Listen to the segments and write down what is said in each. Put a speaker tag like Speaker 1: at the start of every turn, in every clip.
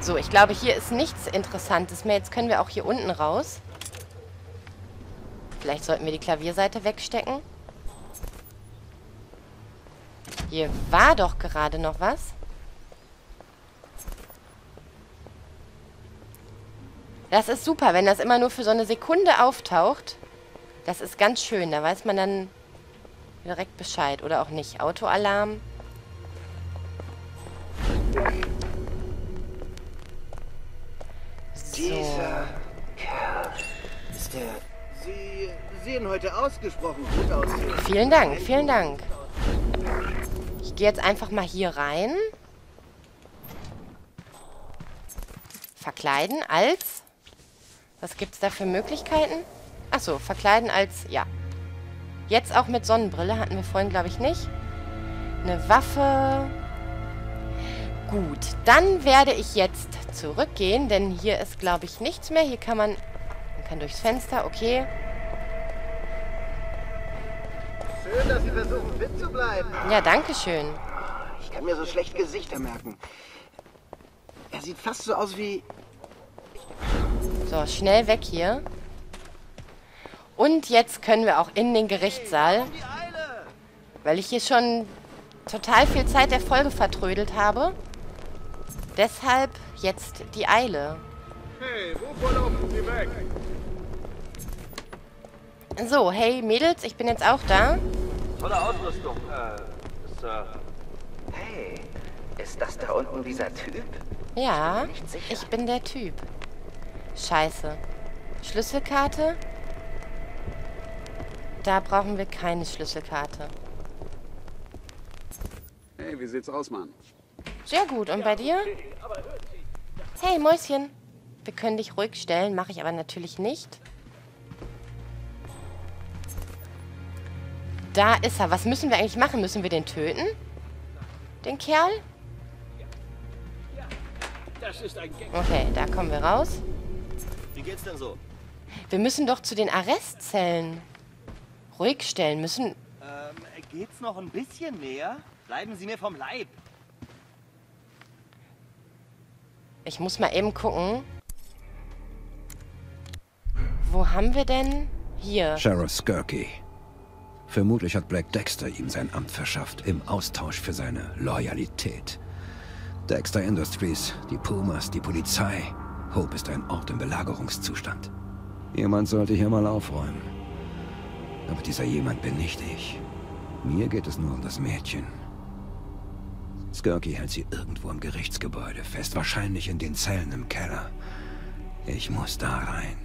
Speaker 1: So, ich glaube, hier ist nichts Interessantes mehr. Jetzt können wir auch hier unten raus. Vielleicht sollten wir die Klavierseite wegstecken. Hier war doch gerade noch was. Das ist super, wenn das immer nur für so eine Sekunde auftaucht. Das ist ganz schön. Da weiß man dann direkt Bescheid. Oder auch nicht. Autoalarm. So.
Speaker 2: Dieser Kerl ist der... Sie sehen heute ausgesprochen gut aus.
Speaker 1: Vielen Dank, vielen Dank. Ich gehe jetzt einfach mal hier rein. Verkleiden als... Was gibt es da für Möglichkeiten? Achso, verkleiden als... Ja. Jetzt auch mit Sonnenbrille. Hatten wir vorhin, glaube ich, nicht. Eine Waffe. Gut, dann werde ich jetzt zurückgehen, denn hier ist, glaube ich, nichts mehr. Hier kann man... Man kann durchs Fenster, okay.
Speaker 2: Schön, dass Sie versuchen, fit zu bleiben.
Speaker 1: Ja, danke schön.
Speaker 2: Ich kann mir so schlecht Gesichter merken. Er sieht fast so aus wie...
Speaker 1: So, schnell weg hier. Und jetzt können wir auch in den Gerichtssaal. Weil ich hier schon total viel Zeit der Folge vertrödelt habe. Deshalb jetzt die Eile.
Speaker 3: Hey, wovon laufen Sie weg?
Speaker 1: So, hey Mädels, ich bin jetzt auch da.
Speaker 3: Tolle Ausrüstung, Sir.
Speaker 2: Hey, ist das da unten dieser Typ?
Speaker 1: Ja,
Speaker 2: Nicht sicher.
Speaker 1: ich bin der Typ. Scheiße. Schlüsselkarte? Da brauchen wir keine Schlüsselkarte.
Speaker 3: Hey, wie sieht's aus, Mann?
Speaker 1: Sehr gut. Und bei dir? Hey, Mäuschen. Wir können dich ruhig stellen, mache ich aber natürlich nicht. Da ist er. Was müssen wir eigentlich machen? Müssen wir den töten? Den Kerl?
Speaker 3: Das ist ein Gang.
Speaker 1: Okay, da kommen wir raus.
Speaker 4: Wie geht's denn so?
Speaker 1: Wir müssen doch zu den Arrestzellen. Ruhig stellen müssen...
Speaker 4: Geht's noch ein bisschen näher? Bleiben Sie mir vom Leib.
Speaker 1: Ich muss mal eben gucken. Wo haben wir denn? Hier.
Speaker 5: Sheriff Skirky. Vermutlich hat Black Dexter ihm sein Amt verschafft, im Austausch für seine Loyalität. Dexter Industries, die Pumas, die Polizei. Hope ist ein Ort im Belagerungszustand. Jemand sollte hier mal aufräumen. Aber dieser jemand bin nicht ich. Mir geht es nur um das Mädchen. Skirky hält sie irgendwo im Gerichtsgebäude fest, wahrscheinlich in den Zellen im Keller. Ich muss da rein.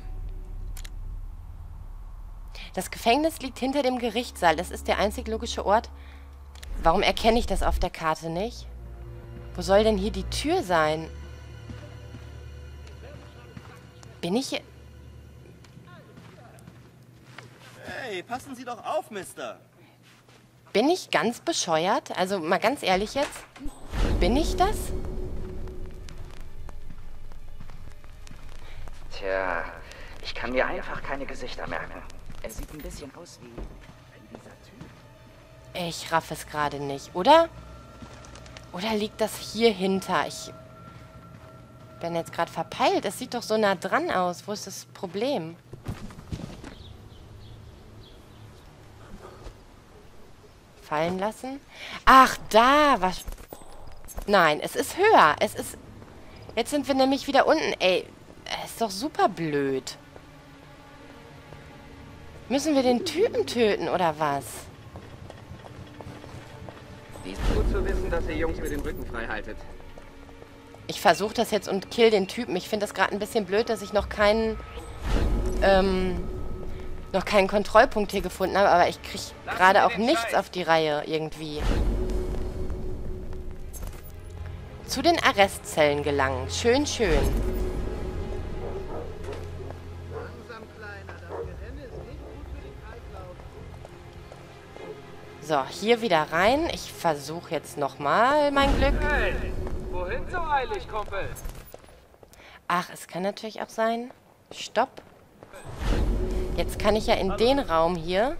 Speaker 1: Das Gefängnis liegt hinter dem Gerichtssaal. Das ist der einzig logische Ort. Warum erkenne ich das auf der Karte nicht? Wo soll denn hier die Tür sein? Bin ich hier...
Speaker 4: Hey, passen Sie doch auf, Mister.
Speaker 1: Bin ich ganz bescheuert? Also mal ganz ehrlich jetzt. Bin ich das?
Speaker 2: Tja, ich kann mir einfach keine Gesichter merken. Er sieht ein bisschen aus wie dieser Typ.
Speaker 1: Ich raff es gerade nicht, oder? Oder liegt das hier hinter? Ich bin jetzt gerade verpeilt. Es sieht doch so nah dran aus. Wo ist das Problem? Fallen lassen? Ach, da! Was? Nein, es ist höher. Es ist... Jetzt sind wir nämlich wieder unten. Ey, ist doch super blöd. Müssen wir den Typen töten, oder was?
Speaker 6: Ist gut zu wissen, dass ihr Jungs mir den Rücken frei haltet.
Speaker 1: Ich versuche das jetzt und kill den Typen. Ich finde das gerade ein bisschen blöd, dass ich noch keinen Kontrollpunkt hier gefunden habe, aber ich kriege gerade auch nichts auf die Reihe irgendwie. Zu den Arrestzellen gelangen. Schön, schön.
Speaker 2: Langsam, Kleiner. Das Gelände ist nicht gut für den Kreislauf.
Speaker 1: So, hier wieder rein. Ich versuche jetzt nochmal mein Glück.
Speaker 6: Hey, wohin so eilig, Kumpel?
Speaker 1: Ach, es kann natürlich auch sein. Stopp. Jetzt kann ich ja in den Raum hier.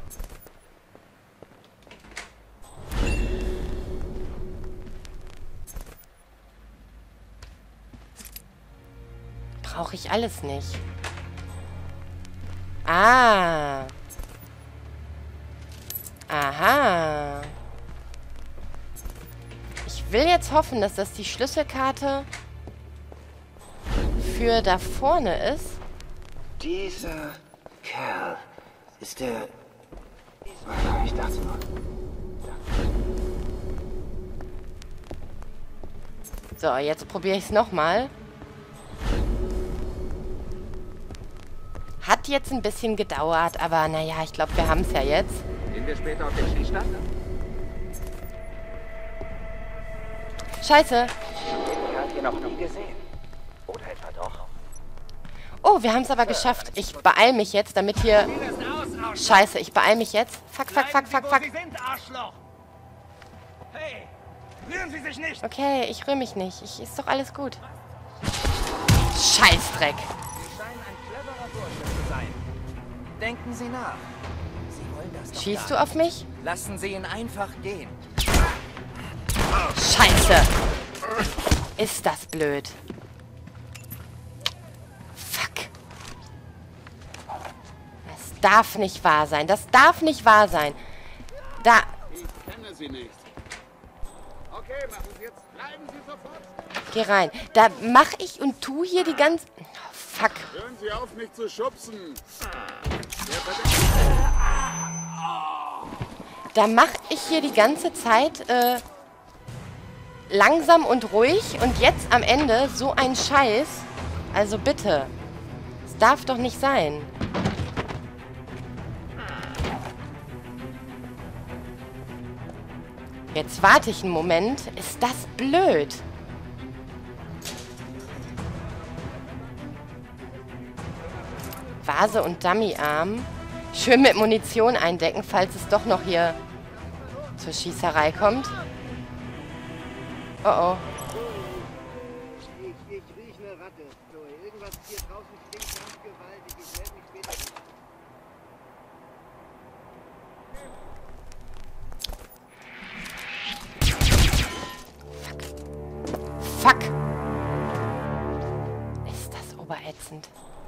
Speaker 1: Brauche ich alles nicht. Ah. Aha. Ich will jetzt hoffen, dass das die Schlüsselkarte für da vorne ist.
Speaker 7: Dieser Kerl ist der... Ich dachte nur...
Speaker 1: So, jetzt probiere ich es nochmal. Hat jetzt ein bisschen gedauert, aber naja, ich glaube, wir haben es ja jetzt.
Speaker 6: Gehen wir später auf den Schießstand?
Speaker 1: Scheiße.
Speaker 2: Den habt ihr noch nie gesehen. Oder etwa doch?
Speaker 1: Oh, wir haben es aber geschafft. Ich beeil mich jetzt, damit hier... Scheiße, ich beeil mich jetzt. Fuck, fuck, fuck, fuck, fuck.
Speaker 4: Hey, rühren Sie sich nicht!
Speaker 1: Okay, ich rühre mich nicht. Ist doch alles gut. Scheißdreck.
Speaker 7: Sie scheinen ein cleverer Bursche zu sein. Denken Sie nach. Sie wollen das doch
Speaker 1: Schießt
Speaker 7: gar
Speaker 1: du auf mich?
Speaker 7: nicht. Lassen Sie ihn einfach gehen.
Speaker 1: Scheiße. Ist das blöd. Fuck. Das darf nicht wahr sein. Das darf nicht wahr sein. Da...
Speaker 3: Ich kenne sie nicht. Okay, machen Sie jetzt. Bleiben Sie sofort.
Speaker 1: Geh rein. Da mach ich und tu hier die ganze... Oh, fuck.
Speaker 3: Hören Sie auf, mich zu schubsen.
Speaker 1: Da mach ich hier die ganze Zeit langsam und ruhig und jetzt am Ende so ein Scheiß. Also bitte. Das darf doch nicht sein. Jetzt warte ich einen Moment. Ist das blöd? Vase und Dummyarm. Schön mit Munition eindecken, falls es doch noch hier zur Schießerei kommt. Oh oh.
Speaker 8: Ich rieche eine Ratte, Chloe. Irgendwas hier draußen stinkt ganz gewaltig. Ich melde mich später.
Speaker 1: Fuck. Ist das oberätzend.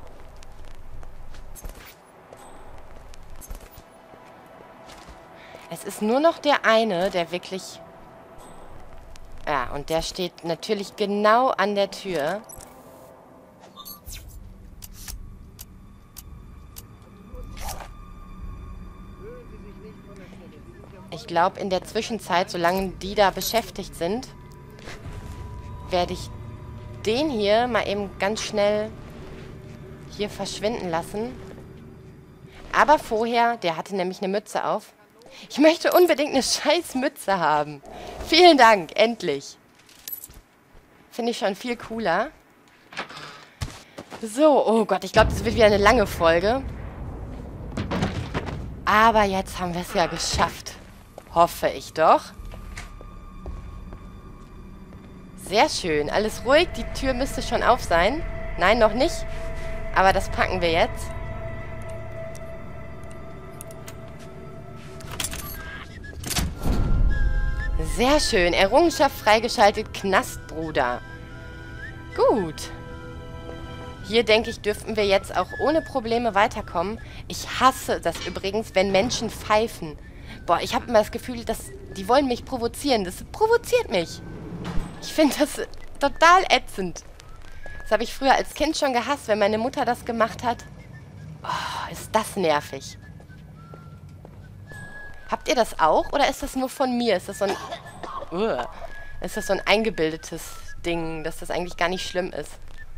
Speaker 1: Es ist nur noch der eine, der wirklich... Ja, und der steht natürlich genau an der Tür. Ich glaube, in der Zwischenzeit, solange die da beschäftigt sind, werde ich den hier mal eben ganz schnell hier verschwinden lassen. Aber vorher, der hatte nämlich eine Mütze auf. Ich möchte unbedingt eine scheiß Mütze haben. Vielen Dank, endlich. Finde ich schon viel cooler. So, oh Gott, ich glaube, das wird wieder eine lange Folge. Aber jetzt haben wir es ja geschafft. Hoffe ich doch. Sehr schön, alles ruhig. Die Tür müsste schon auf sein. Nein, noch nicht. Aber das packen wir jetzt. Sehr schön. Errungenschaft freigeschaltet. Knastbruder. Gut. Hier, denke ich, dürften wir jetzt auch ohne Probleme weiterkommen. Ich hasse das übrigens, wenn Menschen pfeifen. Boah, ich habe immer das Gefühl, dass die wollen mich provozieren. Das provoziert mich. Ich finde das total ätzend. Das habe ich früher als Kind schon gehasst, wenn meine Mutter das gemacht hat. Oh, ist das nervig. Habt ihr das auch oder ist das nur von mir? Ist das so ein... ist das so ein eingebildetes Ding, dass das eigentlich gar nicht schlimm ist?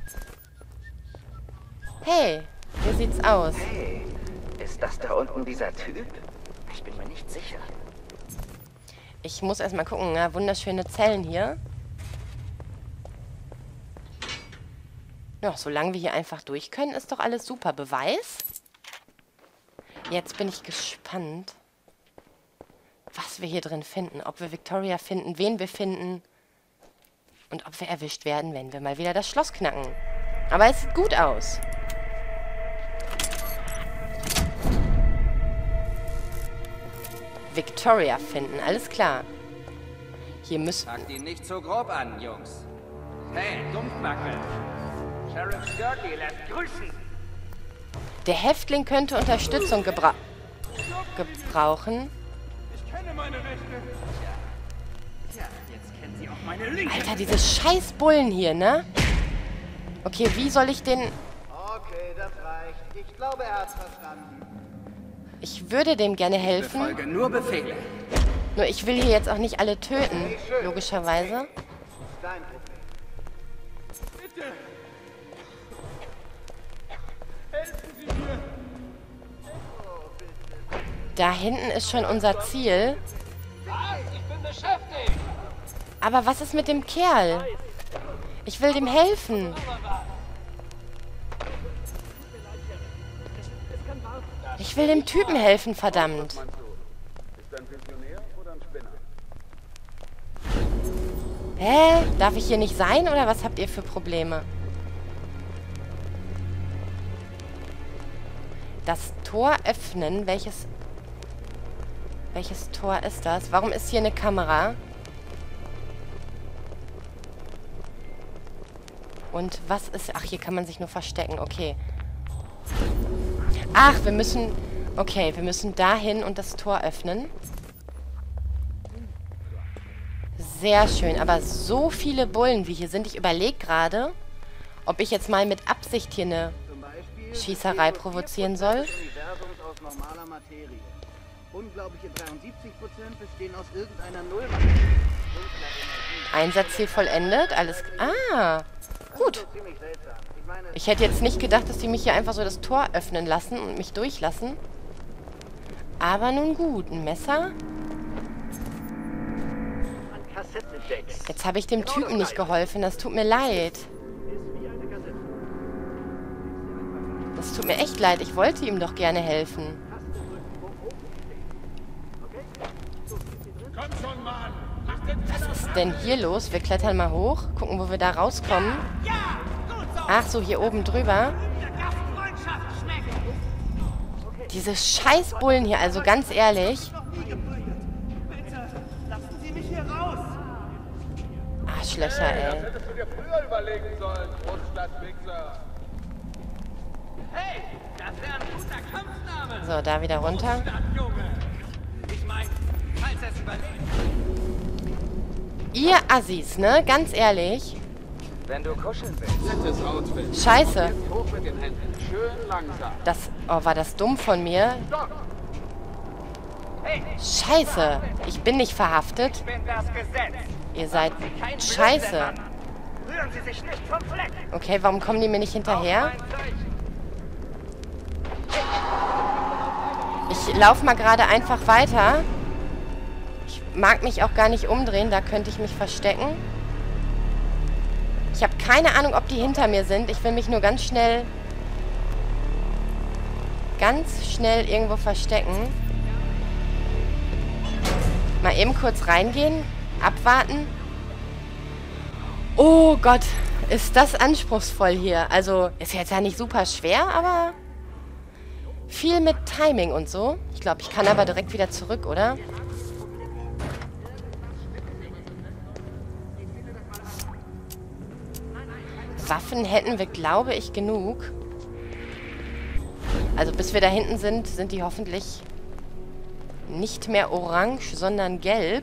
Speaker 1: Hey, wie sieht's aus?
Speaker 2: Hey, ist das da unten dieser Typ? Ich bin mir nicht sicher.
Speaker 1: Ich muss erstmal gucken. Ja, wunderschöne Zellen hier. Ja, solange wir hier einfach durch können, ist doch alles super. Beweis? Jetzt bin ich gespannt, was wir hier drin finden. Ob wir Victoria finden, wen wir finden. Und ob wir erwischt werden, wenn wir mal wieder das Schloss knacken. Aber es sieht gut aus. Victoria finden, alles klar. Hier müssen...
Speaker 7: Packt ihn nicht so grob an, Jungs. Hey, Dumpfbacke. Sheriff Sturkey lässt grüßen.
Speaker 1: Der Häftling könnte Unterstützung gebrauchen.
Speaker 7: Ich kenne meine Rechte. Tja, jetzt kennt sie auch meine Linke.
Speaker 1: Alter, diese scheiß Bullen hier, ne? Okay, wie soll ich den...
Speaker 8: Okay, das reicht. Ich glaube, er hat's verstanden.
Speaker 1: Ich würde dem gerne helfen.
Speaker 7: Folge nur Befehle.
Speaker 1: Nur ich will hier jetzt auch nicht alle töten, logischerweise.
Speaker 8: Dein Problem.
Speaker 3: Bitte! Helfen Sie mir!
Speaker 1: Da hinten ist schon unser Ziel.
Speaker 7: Ich bin beschäftigt.
Speaker 1: Aber was ist mit dem Kerl? Ich will dem helfen. Ich will dem Typen helfen, verdammt.
Speaker 3: Ist er ein Pensionär oder ein Spinner?
Speaker 1: Hä? Darf ich hier nicht sein oder was habt ihr für Probleme? Das Tor öffnen. Welches Tor ist das? Warum ist hier eine Kamera? Und was ist... Ach, hier kann man sich nur verstecken. Okay. Ach, wir müssen... Okay, wir müssen dahin und das Tor öffnen. Sehr schön. Aber so viele Bullen, wie hier sind. Ich überlege gerade, ob ich jetzt mal mit Absicht hier eine
Speaker 8: Zum Beispiel
Speaker 1: Schießerei provozieren soll.
Speaker 8: des Universums aus normaler Materie. Unglaubliche 73% bestehen aus irgendeiner Nullmaterie.
Speaker 1: Einsatzziel vollendet. Alles... Ah, gut.
Speaker 8: Ziemlich seltsam. Ich meine,
Speaker 1: Ich hätte jetzt nicht gedacht, dass die mich hier einfach so das Tor öffnen lassen und mich durchlassen. Aber nun gut, ein Messer. Jetzt habe ich dem Typen nicht geholfen, das tut mir leid. Das tut mir echt leid, ich wollte ihm doch gerne helfen.
Speaker 3: Komm schon, Mann!
Speaker 1: Was ist denn hier los? Wir klettern mal hoch, gucken, wo wir da rauskommen. Ach so, hier oben drüber. Diese Scheißbullen hier, also ganz ehrlich. Arschlöcher, ey.
Speaker 3: Hättest du dir früher überlegen sollen, Großstadtwichser.
Speaker 7: Hey, das wäre ein guter Kampfname.
Speaker 1: So, da wieder runter.
Speaker 7: Junge. Ich meine, falls es überlebt.
Speaker 1: Ihr Assis, ne? Ganz ehrlich.
Speaker 2: Wenn du kuscheln willst.
Speaker 3: Nettes Outfit.
Speaker 1: Scheiße.
Speaker 3: Hoch mit den Händen. Schön langsam.
Speaker 1: Das... Oh, war das dumm von mir?
Speaker 3: Stopp!
Speaker 1: Scheiße. Ich bin nicht verhaftet.
Speaker 7: Ich bin das Gesetz.
Speaker 1: Ihr seid
Speaker 7: Kein
Speaker 1: scheiße.
Speaker 7: Blödsinn an. Rühren Sie sich nicht vom Fleck.
Speaker 1: Okay, warum kommen die mir nicht hinterher?
Speaker 7: Mein Zeichen.
Speaker 1: Ich laufe mal gerade einfach weiter. Ich mag mich auch gar nicht umdrehen, da könnte ich mich verstecken. Ich habe keine Ahnung, ob die hinter mir sind. Ich will mich nur ganz schnell irgendwo verstecken. Mal eben kurz reingehen, abwarten. Oh Gott, ist das anspruchsvoll hier. Also, ist jetzt ja nicht super schwer, aber viel mit Timing und so. Ich glaube, ich kann aber direkt wieder zurück, oder? Waffen hätten wir, glaube ich, genug. Also bis wir da hinten sind, sind die hoffentlich nicht mehr orange, sondern gelb.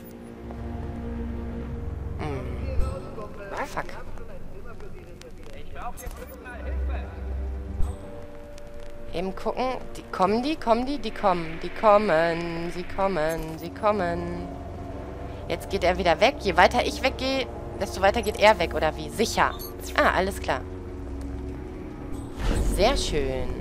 Speaker 1: Fuck. Eben gucken. Die kommen. Sie kommen. Jetzt geht er wieder weg. Je weiter ich weggehe, desto weiter geht er weg, oder wie? Sicher. Ah, alles klar. Sehr schön.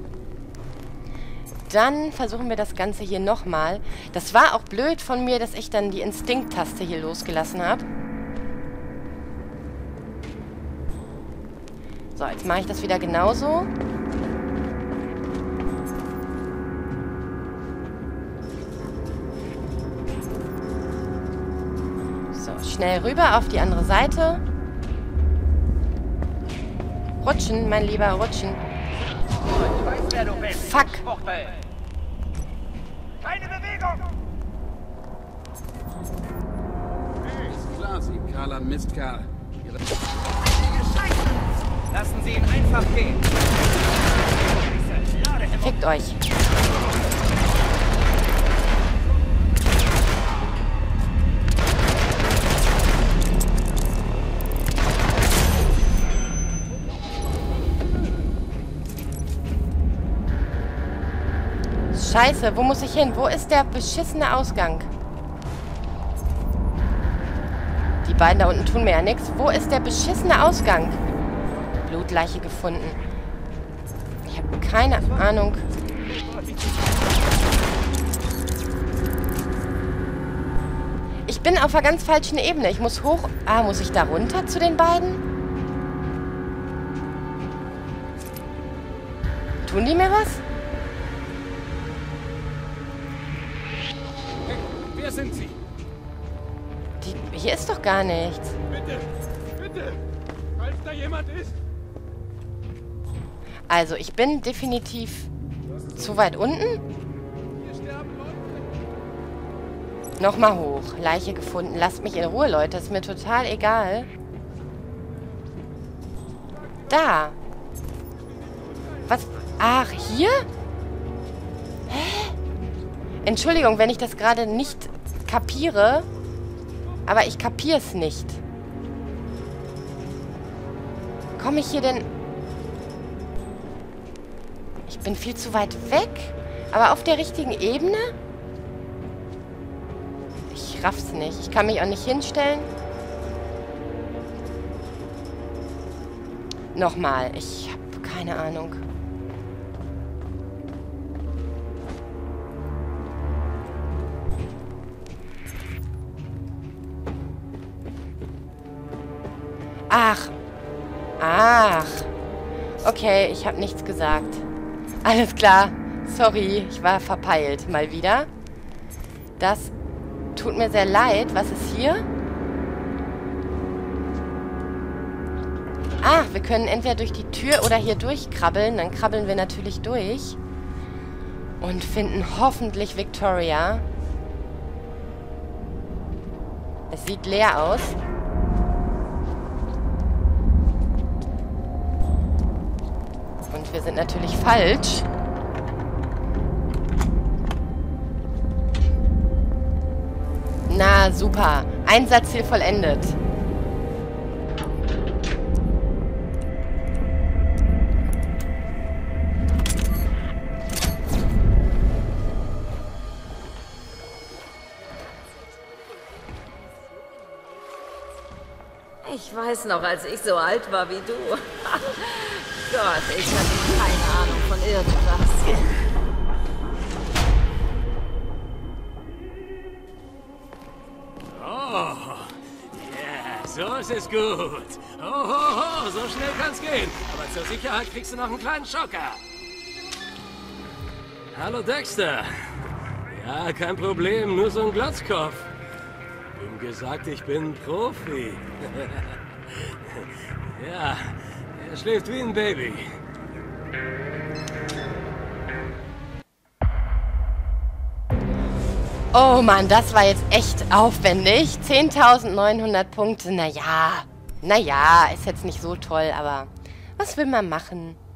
Speaker 1: Dann versuchen wir das Ganze hier nochmal. Das war auch blöd von mir, dass ich dann die Instinkt-Taste hier losgelassen habe. So, jetzt mache ich das wieder genauso. So, schnell rüber auf die andere Seite. Rutschen, mein Lieber, rutschen.
Speaker 7: Ich weiß, wer du bist.
Speaker 1: Fuck.
Speaker 7: Schwuchtel. Keine Bewegung.
Speaker 3: Ist klar, Sie kahler Mistkerl. Ihre
Speaker 7: Lassen Sie ihn einfach gehen.
Speaker 1: Fickt euch. Scheiße, wo muss ich hin? Wo ist der beschissene Ausgang? Die beiden da unten tun mir ja nichts. Wo ist der beschissene Ausgang? Blutleiche gefunden. Ich habe keine Ahnung. Ich bin auf einer ganz falschen Ebene. Ich muss hoch... Ah, muss ich da runter zu den beiden? Tun die mir was?
Speaker 3: Wer sind Sie?
Speaker 1: Hier ist doch gar nichts.
Speaker 3: Bitte, bitte, falls da jemand ist.
Speaker 1: Also, ich bin definitiv zu weit unten.
Speaker 3: Hier sterben Leute.
Speaker 1: Nochmal hoch. Leiche gefunden. Lasst mich in Ruhe, Leute. Ist mir total egal. Da. Was? Ach, hier? Hä? Entschuldigung, wenn ich das gerade nicht kapiere. Aber ich kapiere es nicht. Komme ich hier denn... Ich bin viel zu weit weg. Aber auf der richtigen Ebene? Ich raff's nicht. Ich kann mich auch nicht hinstellen. Nochmal. Ich habe keine Ahnung. Ach. Ach. Okay, ich habe nichts gesagt. Alles klar. Sorry, ich war verpeilt. Mal wieder. Das tut mir sehr leid. Was ist hier? Ah, wir können entweder durch die Tür oder hier durchkrabbeln. Dann krabbeln wir natürlich durch. Und finden hoffentlich Victoria. Es sieht leer aus. Und wir sind natürlich falsch. Na, super. Einsatzziel vollendet.
Speaker 9: Ich weiß noch, als ich so alt war wie du. Gott, ich hatte keine Ahnung von irgendwas.
Speaker 10: Oh, ja, so ist es gut. Oh, so schnell kann's gehen. Aber zur Sicherheit kriegst du noch einen kleinen Schocker. Hallo Dexter. Ja, kein Problem, nur so ein Glatzkopf. Ihm gesagt, ich bin Profi. Ja, er schläft wie ein Baby.
Speaker 1: Oh Mann, das war jetzt echt aufwendig. 10.900 Punkte, naja, ist jetzt nicht so toll, aber was will man machen?